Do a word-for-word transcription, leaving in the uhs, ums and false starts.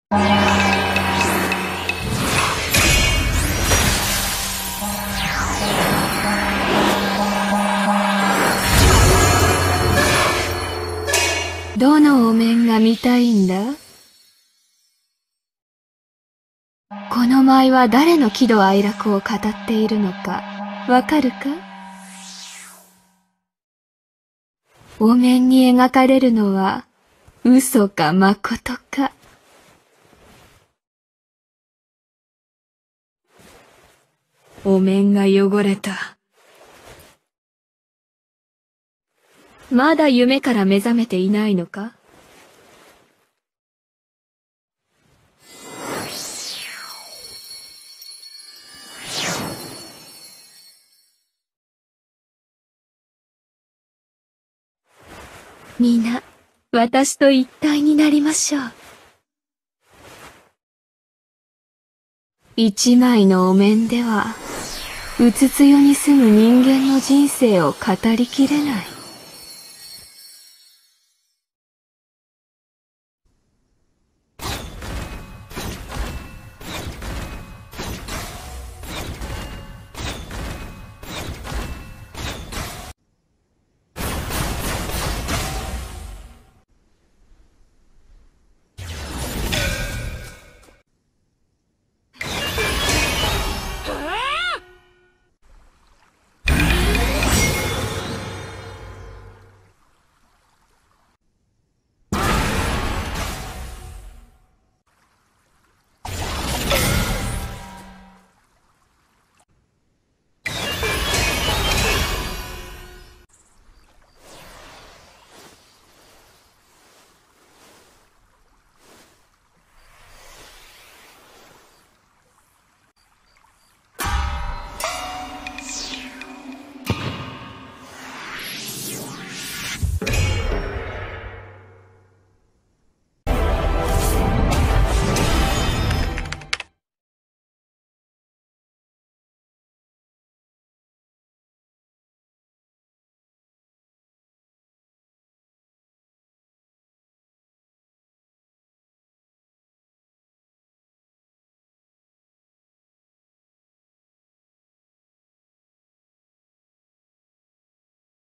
どのお面が見たいんだ？この舞は誰の喜怒哀楽を語っているのかわかるか？お面に描かれるのは嘘かまことか。お面が汚れた。まだ夢から目覚めていないのか？皆、私と一体になりましょう。一枚のお面では、うつつよに住む人間の人生を語りきれない。